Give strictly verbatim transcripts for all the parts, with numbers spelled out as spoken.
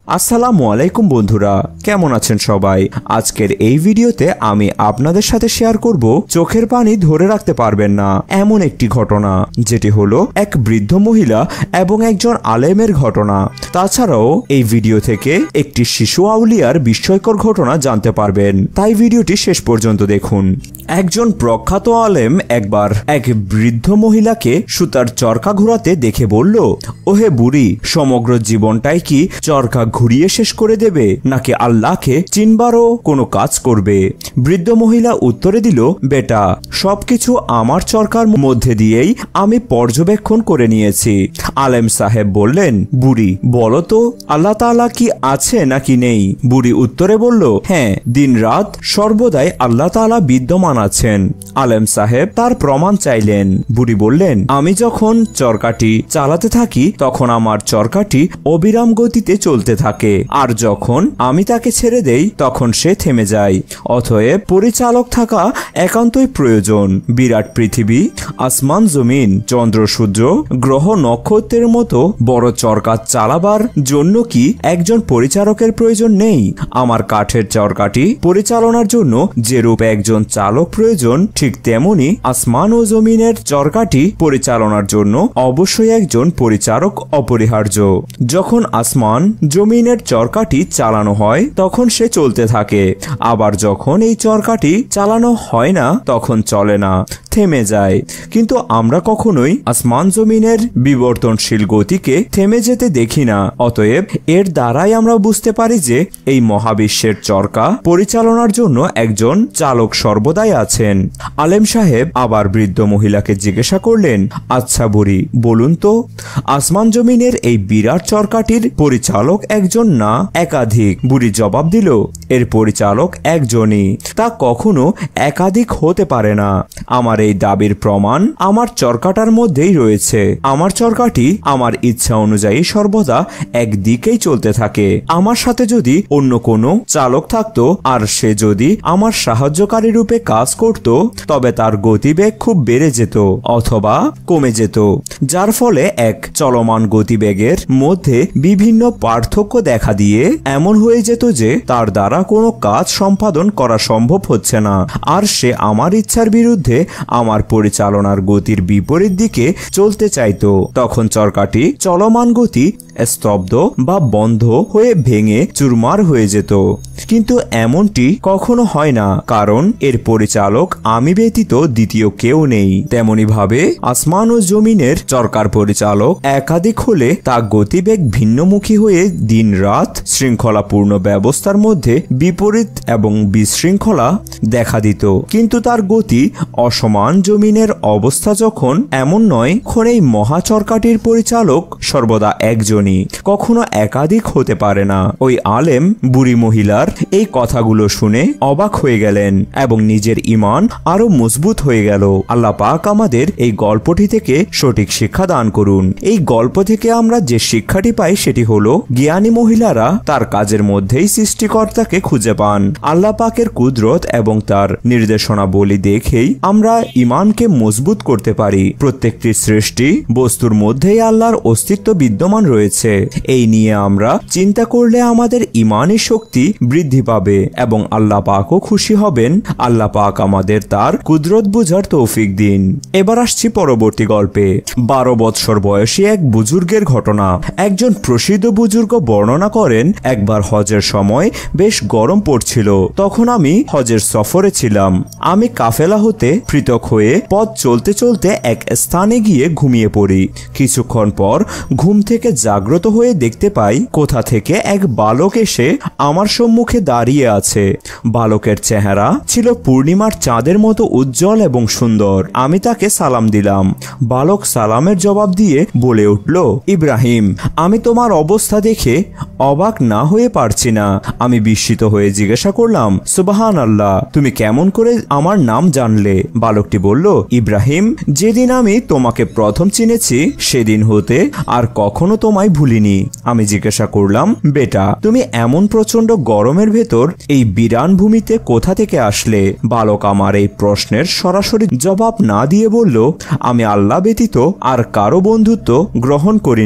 আসসালামু আলাইকুম বন্ধুরা, কেমন আছেন সবাই? আজকের এই ভিডিওতে আমি আপনাদের সাথে শেয়ার করব চোখের পানি ধরে রাখতে পারবেন না এমন একটি ঘটনা, যেটি হলো এক বৃদ্ধ মহিলা এবং একজন আলেমের ঘটনা। তাছাড়াও এই ভিডিও থেকে একটি শিশু আউলিয়ার বিস্ময়কর ঘটনা জানতে পারবেন, তাই ভিডিওটি শেষ পর্যন্ত দেখুন। একজন প্রখ্যাত আলেম একবার এক বৃদ্ধ মহিলাকে সুতার চরকা ঘোরাতে দেখে বলল, ওহে বুড়ি, সমগ্র জীবনটাই কি চরকা ঘুরিয়ে শেষ করে দেবে, নাকি আল্লাহকে চিনবারও কোনো কাজ করবে? বৃদ্ধ মহিলা উত্তরে দিল, বেটা, সবকিছু আমার চরকার মধ্যে দিয়েই আমি পর্যবেক্ষণ করে নিয়েছি। আলেম সাহেব বললেন, বুড়ি, বলো তো, আল্লাহ তাআলা কি আছে নাকি নেই? বুড়ি উত্তরে বলল, হ্যাঁ, দিন রাত সর্বদাই আল্লাহ তাআলা বিদ্যমান আছেন। আলেম সাহেব তার প্রমাণ চাইলেন। বুড়ি বললেন, আমি যখন চরকাটি চালাতে থাকি তখন আমার চরকাটি অবিরাম গতিতে চলতে থাকে, আর যখন আমি তাকে ছেড়ে দেই তখন সে থেমে যায়। অতএব পরিচালক থাকা একান্তই প্রয়োজন। বিরাট পৃথিবী, আসমান জমিন, চন্দ্র সূর্য, গ্রহ নক্ষত্রের মতো বড় চরকা চালাবার জন্য কি একজন পরিচালকের প্রয়োজন নেই? আমার কাঠের চরকাটি পরিচালনার জন্য যেরূপ একজন চালক প্রয়োজন, ঠিক তেমনি আসমান ও জমিনের চরকাটি পরিচালনার জন্য অবশ্যই একজন পরিচালক অপরিহার্য। যখন আসমান জমিনের চরকাটি চালানো হয় তখন সে চলতে থাকে, আবার যখন এই চরকাটি চালানো হয় না তখন চলে না, থেমে যায়। কিন্তু আমরা কখনোই আসমান জমিনের বিবর্তনশীল গতিকে থেমে যেতে দেখি না। অতএব এর দ্বারাই আমরা বুঝতে পারি যে এই মহাবিশ্বের চরকা পরিচালনার জন্য একজন চালক সর্বদাই আছেন। আলেম সাহেব আবার বৃদ্ধ মহিলাকে জিজ্ঞাসা করলেন, আচ্ছা বুড়ি, বলুন তো, আসমান জমিনের এই বিরাট চরকাটির পরিচালক একজন না একাধিক? বুড়ি জবাব দিল, এর পরিচালক একজনই, তা কখনো একাধিক হতে পারে না। আমার এই দাবির প্রমাণ আমার চরকাটার মধ্যেই রয়েছে। আমার চরকাটি আমার ইচ্ছা অনুযায়ী সর্বদা একদিকেই চলতে থাকে। আমার সাথে যদি অন্য কোনো চালক থাকতো আর সে যদি আমার সাহায্যকারী রূপে কাজ করত, তবে তার গতিবেগ খুব বেড়ে যেত অথবা কমে যেত, যার ফলে এক চলমান গতিবেগের মধ্যে বিভিন্ন পার্থক্য দেখা দিয়ে এমন হয়ে যেত যে তার দ্বারা কোনো কাজ সম্পাদন করা সম্ভব হচ্ছে না, আর সে আমার ইচ্ছার বিরুদ্ধে আমার পরিচালনার গতির বিপরীত দিকে চলতে চাইতো। তখন চরকাটি চলমান গতি স্তব্ধ বা বন্ধ হয়ে ভেঙে চুরমার হয়ে যেত। কিন্তু এমনটি কখনো হয় না, কারণ এর পরিচালক আমি ব্যতীত দ্বিতীয় কেউ নেই। তেমনি ভাবে আসমান ও জমিনের চরকার পরিচালক একাধিক হলে তা গতিবেগ ভিন্নমুখী হয়ে দিন রাত শৃঙ্খলাপূর্ণ ব্যবস্থার মধ্যে বিপরীত এবং বিশৃঙ্খলা দেখা দিত। কিন্তু তার গতি অসমান জমিনের অবস্থা যখন এমন নয়, তখন এই মহাচরকাটির পরিচালক সর্বদা একজন, কখনো একাধিক হতে পারে না। ওই আলেম বুড়ি মহিলার এই কথাগুলো শুনে অবাক হয়ে গেলেন এবং নিজের ঈমান আরো মজবুত হয়ে গেল। আল্লাহ পাক আমাদের এই গল্পটি থেকে সঠিক শিক্ষা দান করুন। এই গল্প থেকে আমরা যে শিক্ষাটি পাই সেটি হলো, জ্ঞানী মহিলারা তার কাজের মধ্যেই সৃষ্টিকর্তাকে খুঁজে পান। আল্লাহ পাকের কুদরত এবং তার নির্দেশনা বলি দেখেই আমরা ঈমানকে মজবুত করতে পারি। প্রত্যেকটি সৃষ্টি বস্তুর মধ্যেই আল্লাহর অস্তিত্ব বিদ্যমান রয়েছে। এই নিয়ে আমরা চিন্তা করলে আমাদের ঈমানের শক্তি বৃদ্ধি পাবে এবং আল্লাহ পাকও খুশি হবেন। আল্লাহ পাক আমাদের তার কুদরত বুঝার তৌফিক দিন। এবার আসছি পরবর্তী গল্পে। বারো বৎসর বয়সী এক বুজুর্গের ঘটনা। একজন প্রসিদ্ধ বুজুর্গ বর্ণনা করেন, একবার হজের সময় বেশ গরম পড়ছিল। তখন আমি হজের সফরে ছিলাম। আমি কাফেলা হতে পৃথক হয়ে পথ চলতে চলতে এক স্থানে গিয়ে ঘুমিয়ে পড়ি। কিছুক্ষণ পর ঘুম থেকে জাগ্রত হয়ে দেখতে পাই কোথা থেকে এক বালক এসে আমার সম্মুখে দাঁড়িয়ে আছে। বালকের চেহারা ছিল পূর্ণিমার চাঁদের মতো উজ্জ্বল এবং সুন্দর। আমি তাকে সালাম দিলাম। বালক সালামের জবাব দিয়ে বলে উঠল, ইব্রাহিম, আমি তোমার অবস্থা দেখে অবাক না হয়ে পারছি না। আমি বিস্মিত হয়ে জিজ্ঞাসা করলাম, সুবহান আল্লাহ, তুমি কেমন করে আমার নাম জানলে? বালকটি বলল, ইব্রাহিম, যেদিন আমি তোমাকে প্রথম চিনেছি সেদিন হতে আর কখনো তোমায় ভুলিনি। আমি জিজ্ঞাসা করলাম, বেটা, তুমি এমন প্রচন্ড গরমের ভেতর এই বিরান ভূমিতে কোথা থেকে আসলে? বালক আমার এই প্রশ্নের সরাসরি জবাব না দিয়ে বলল, আমি আল্লাহ ব্যতীত আর কারো বন্ধুত্ব গ্রহণ করি না।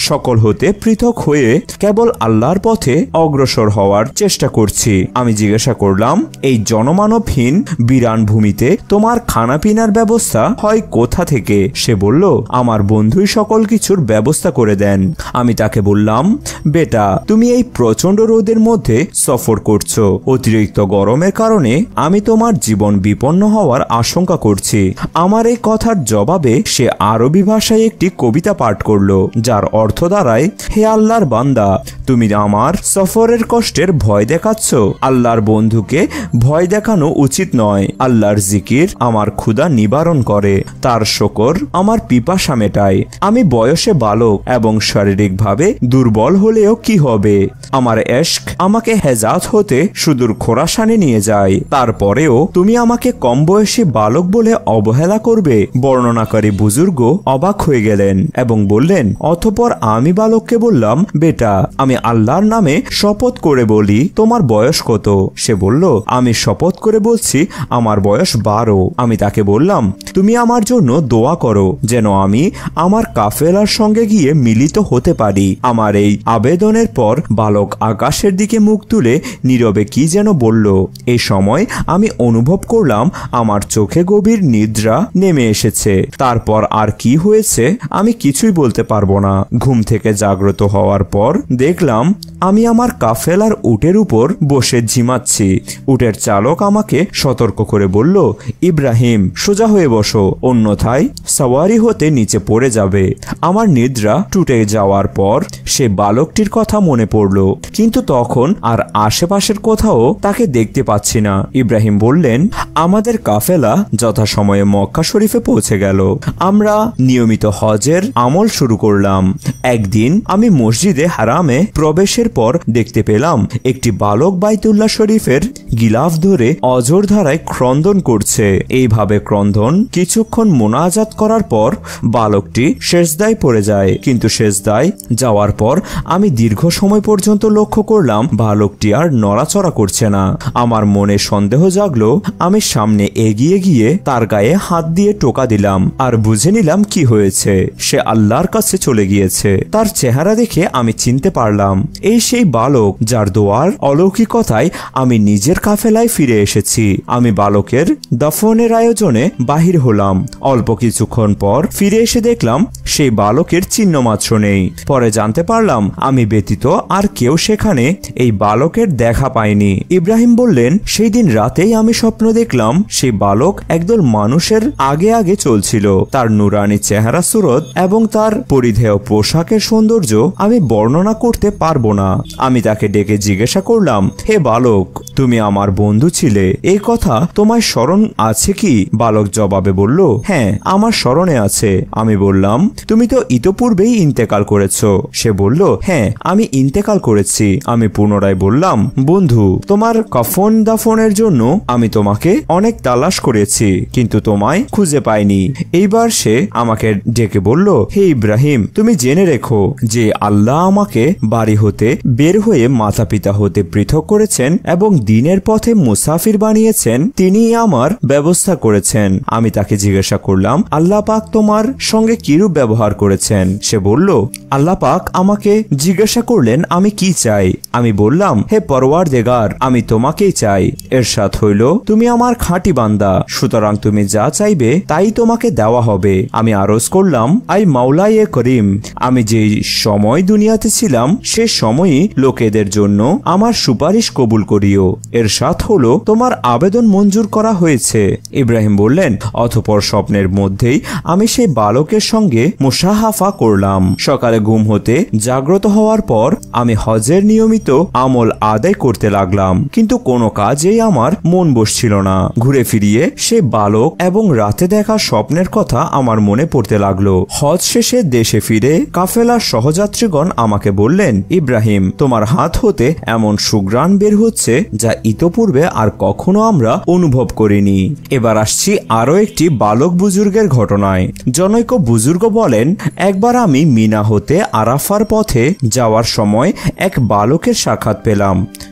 সকল হতে পৃথক হয়ে কেবল আল্লাহর পথে অগ্রসর হওয়ার চেষ্টা করছি। আমি জিজ্ঞাসা করলাম, এই জনমানবহীন বিরান ভূমিতে তোমার খানাপিনার ব্যবস্থা হয় কোথা থেকে? সে বলল, আমার বন্ধুই সকল কিছুর ব্যবস্থা করে দেন। আমি তাকে বললাম, বেটা, তুমি এই প্রচন্ড রোদের মধ্যে সফর করছো। অতিরিক্ত গরমের কারণে আমি তোমার জীবন বিপন্ন হওয়ার আশঙ্কা করছি। আমার এই কথার জবাবে সে আরবি ভাষায় একটি কবিতা পাঠ করলো, যার অর্থ দাঁড়ায়, হে আল্লাহর বান্দা, তুমি আমার সফরের কষ্টের ভয় দেখাচ্ছ। আল্লাহর বন্ধুকে ভয় দেখানো উচিত নয়। আল্লাহর জিকির আমার ক্ষুধা নিবারণ করে, তার শকর আমার পিপাসা মেটায়। আমি বয়সে বালক এবং শারীরিকভাবে দুর্বল হলেও কি হবে? আমার এশক আমাকে হেজাত হতে সুদূর খোরাসানে নিয়ে যায়। তারপরেও তুমি আমাকে কম বয়সী বালক বলে অবহেলা করবে? বর্ণনাকারী বুজুর্গ অবাক হয়ে গেলেন এবং বললেন, অতঃপর আমি বালককে বললাম, বেটা, আমি আল্লাহর নামে শপথ করে বলি, তোমার বয়স কত? সে বলল, আমি শপথ করে বলছি, আমার বয়স বারো। আমি তাকে বললাম, তুমি আমার জন্য দোয়া করো যেন আমি আমার কাফেলার সঙ্গে গিয়ে মিলিত হতে পারি। আমার এই আবেদনের পর বালক আকাশের দিকে মুখ তুলে নীরবে কি যেন বলল। এই সময় আমি অনুভব করলাম আমার চোখে গভীর নিদ্রা নেমে এসেছে। তারপর আর কি হয়েছে আমি কিছুই বলতে পারবো না। ঘুম থেকে জাগ্রত হওয়ার পর দেখলাম আমি আমার কাফেলার উটের উপর বসে ঝিমাচ্ছি। উটের চালক আমাকে সতর্ক করে বলল, ইব্রাহিম, সোজা হয়ে বসো, অন্যথায় সওয়ারি হতে নিচে পড়ে যাবে। আমার নিদ্রা টুটে যাওয়ার পর সে বালকটির কথা মনে পড়ল, কিন্তু তখন আর আশেপাশের কোথাও তাকে দেখতে পাচ্ছি না। ইব্রাহিম বললেন, আমাদের কাফেলা যথাসময়ে মক্কা শরীফে পৌঁছে গেল। আমরা নিয়মিত হজের আমল শুরু করলাম। একদিন আমি মসজিদে হারামে প্রবেশের পর দেখতে পেলাম একটি বালক বাইতুল্লাহ শরীফের গিলাফ ধরে অজর ধারায় ক্রন্দন করছে। এইভাবে ক্রন্দন কিছুক্ষণ মোনাজাত করার পর বালকটি সেজদায় পড়ে যায়। কিন্তু সেজদায় যাওয়ার পর আমি দীর্ঘ সময় পর্যন্ত লক্ষ্য করলাম বালকটি আর নড়াচড়া করছে না। আমার মনে সন্দেহ জাগলো। আমি সামনে এগিয়ে গিয়ে তার গায়ে হাত দিয়ে টোকা দিলাম আর বুঝে নিলাম কি হয়েছে। সে আল্লাহর কাছে চলে গিয়েছে। তার চেহারা দেখে আমি চিনতে পারলাম এই সেই বালক যার দোয়ার অলৌকিকতায় আমি নিজের কাফেলায় ফিরে এসেছি। আমি বালকের দাফনের আয়োজনে বাহির হলাম। অল্প কিছুক্ষণ পর ফিরে এসে দেখলাম সেই বালকের চিহ্ন মাত্র নেই। পরে জানতে পারলাম আমি ব্যতীত আর কেউ সেখানে এই বালকের দেখা পায়নি। ইব্রাহিম বললেন, সেই দিন রাতেই আমি স্বপ্ন দেখলাম সেই বালক একদল মানুষের আগে আগে চলছিল। তার নুরানি চেহারা সুরত এবং তার পরিধেয় পোশাকের সৌন্দর্য আমি বর্ণনা করতে পারবো না। আমি তাকে ডেকে জিজ্ঞাসা করলাম, হে বালক, তুমি আমার বন্ধু ছিলে, এই কথা তোমায় স্মরণ আছে কি? বালক জবাবে বলল, হ্যাঁ, আমার স্মরণে আছে। আমি বললাম, তুমি তো ইতোপূর্বেই ইন্তেকাল করেছো। সে বলল, হ্যাঁ, আমি ইন্তেকাল করেছি। আমি পুনরায় বললাম, বন্ধু, তোমার কফন দাফনের জন্য আমি তোমাকে অনেক তালাশ করেছি, কিন্তু তোমায় খুঁজে পাইনি। এইবার সে আমাকে ডেকে বলল, হে ইব্রাহিম, তুমি জেনে রেখো যে আল্লাহ আমাকে বাড়ি হতে বের হয়ে মাতা পিতা হতে পৃথক করেছেন এবং দিনের পথে মুসাফির বানিয়েছেন, তিনিই আমার ব্যবস্থা করেছেন। আমি তাকে জিজ্ঞাসা করলাম, আল্লাহ পাক তোমার সঙ্গে কিরূপ ব্যবহার করেছেন? সে বলল, আল্লাহ পাক আমাকে জিজ্ঞাসা করলেন আমি কি চাই। আমি বললাম, হে পরওয়ারদিগার, আমি তোমাকেই চাই। এরশাদ হইল, তুমি আমার খাঁটি বান্দা, সুতরাং তুমি যা চাইবে তাই তোমাকে দেওয়া হবে। আমি আরজ করলাম, আই মাওলাই এ করিম, আমি যে সময় দুনিয়াতে ছিলাম সে সময়ই লোকেদের জন্য আমার সুপারিশ কবুল করিও। এরশাদ হলো, তোমার আবেদন মঞ্জুর করা হয়েছে। ইব্রাহিম বললেন, অতঃপর স্বপ্নের মধ্যেই আমি সেই বালকের সঙ্গে মুসাহাফা করলাম। সকালে ঘুম হতে জাগ্রত হওয়ার পর আমি হজের নিয়মিত আমল আদায় করতে লাগলাম, কিন্তু কোনো কাজেই আমার মন বসছিল না। ঘুরে ফিরিয়ে সে বালক এবং রাতে দেখা স্বপ্নের কথা আমার মনে পড়তে লাগলো। হজ শেষে দেশে ফিরে কাফেলার সহযাত্রীগণ আমাকে বললেন, ইব্রাহিম, তোমার হাত হতে এমন সুঘ্রাণ বের হচ্ছে যা ইতোপূর্বে আর কখনো আমরা অনুভব করিনি। এবার আসছি আরো একটি বালক বুজুর্গের ঘটনায়। জনৈক বুজুর্গ বলেন, একবার আমি মিনা হতে আরাফার পথে যাওয়ার সময় এক বালকের সাক্ষাৎ পেলাম।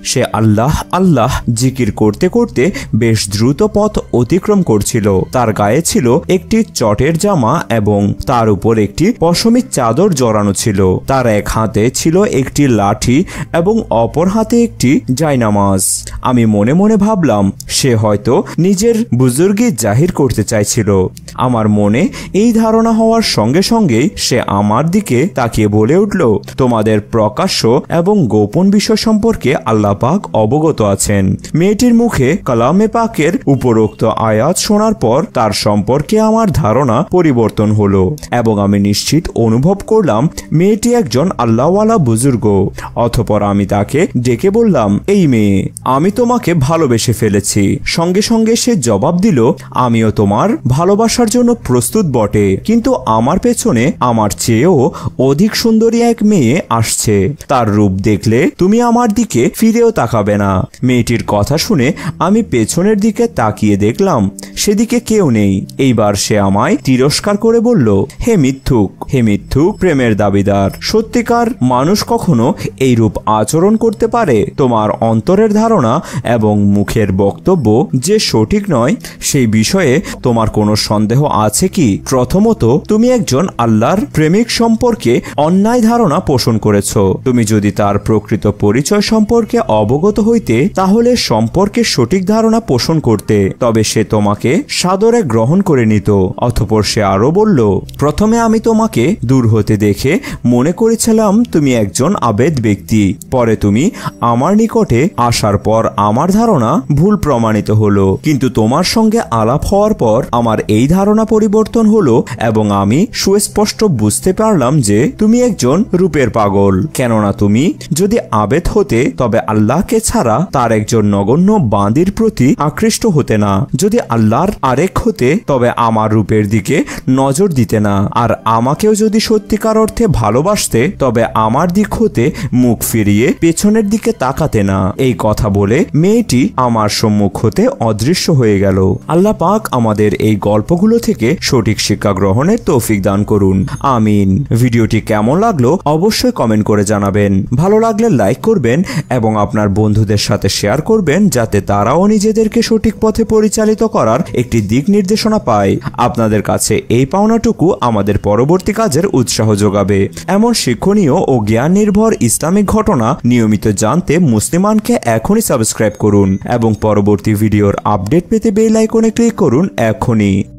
সে আল্লাহ আল্লাহ জিকির করতে করতে বেশ দ্রুত পথ অতিক্রম করছিল। তার গায়ে ছিল একটি চটের জামা এবং তার উপর একটি পশমিক চাদর জড়ানো ছিল। তার এক হাতে ছিল একটি লাঠি এবং অপর হাতে একটি জায়নামাজ। আমি মনে মনে ভাবলাম সে হয়তো নিজের বুজুর্গি জাহির করতে চাইছিল। আমার মনে এই ধারণা হওয়ার সঙ্গে সঙ্গেই সে আমার দিকে তাকিয়ে বলে উঠল, তোমাদের প্রকাশ্য এবং গোপন বিষয় সম্পর্কে আল্লাহ পাক অবগত আছেন। মেয়েটির মুখে কালামে পাকের উপরোক্ত আয়াত শোনার পর তার সম্পর্কে আমার ধারণা পরিবর্তন হলো এবং আমি নিশ্চিত অনুভব করলাম মেয়েটি একজন আল্লাহওয়ালা বুজুর্গ। অতঃপর আমি তাকে ডেকে বললাম, এই মেয়ে, আমি তোমাকে ভালোবেসে ফেলেছি। সঙ্গে সঙ্গে সে জবাব দিল, আমিও তোমার ভালোবাসার জন্য প্রস্তুত বটে, কিন্তু আমার পেছনে আমার চেয়েও অধিক সুন্দরী এক মেয়ে আসছে। তার রূপ দেখলে তুমি আমার দিকে ফিরেও তাকাবে না। মেয়েটির কথা শুনে আমি পেছনের দিকে তাকিয়ে দেখলাম সেদিকে কেউ নেই। এইবার সে আমায় তিরস্কার করে বলল, হে মিথ্যুক, হে মিথ্যুক প্রেমের দাবিদার, সত্যিকার মানুষ কখনো এই রূপ আচরণ করতে পারে? তোমার অন্তরের ধারণা এবং মুখের বক্তব্য যে সঠিক নয় সেই বিষয়ে তোমার কোনো সন্দেহ আছে কি? প্রথমত, তুমি একজন আল্লাহর প্রেমিক সম্পর্কে অন্যায় ধারণা পোষণ করেছ। তুমি যদি তার প্রকৃত পরিচয় সম্পর্কে অবগত হইতে তাহলে সম্পর্কে সঠিক ধারণা পোষণ করতে, তবে সে তোমাকে সাদরে গ্রহণ করে নিত। অতঃপর সে আরো বলল, প্রথমে আমি তোমাকে দূর হতে দেখে মনে করেছিলাম তুমি একজন আবেদ ব্যক্তি। পরে তুমি আমার নিকটে আসার পর আমার ধারণা ভুল প্রমাণিত হলো, কিন্তু তোমার সঙ্গে আলাপ হওয়ার পর আমার এই ধারণা পরিবর্তন হলো এবং আমি সুস্পষ্ট বুঝতে পারলাম যে তুমি একজন রূপের পাগল। কেননা তুমি যদি আবেদ হতে তবে আল্লাহকে ছাড়া তার একজন নগণ্য বাঁদির প্রতি আকৃষ্ট হতে না। যদি আল্লাহর আরেক হতে তবে আমার রূপের দিকে নজর দিতে না। আর আমাকেও যদি সত্যিকার অর্থে ভালোবাসতে তবে আমার দিক হতে মুখ ফিরিয়ে পেছনের দিকে তাকাতে না। এই কথা বলে মেয়েটি আমার সম্মুখ হতে অদৃশ্য হয়ে গেল। আল্লাহ পাক আমাদের এই গল্পগুলো থেকে সঠিক শিক্ষা গ্রহণের তৌফিক দান করুন, আমিন। ভিডিওটি কেমন লাগলো অবশ্যই কমেন্ট করে জানাবেন। ভালো লাগলে লাইক করবেন এবং আপনার বন্ধুদের সাথে শেয়ার করবেন যাতে তারাও নিজেদেরকে সঠিক পথে পরিচালিত করার একটি দিক নির্দেশনা পায়। আপনাদের কাছে এই পাওনাটুকু আমাদের পরবর্তী কাজের উৎসাহ যোগাবে। এমন শিক্ষণীয় ও জ্ঞান নির্ভর ইসলামিক ঘটনা নিয়মিত জানতে মুসলিমানকে এখনই সাবস্ক্রাইব করুন এবং পরবর্তী ভিডিওর আপডেট পেতে বেল আইকনে ক্লিক করুন এখনই।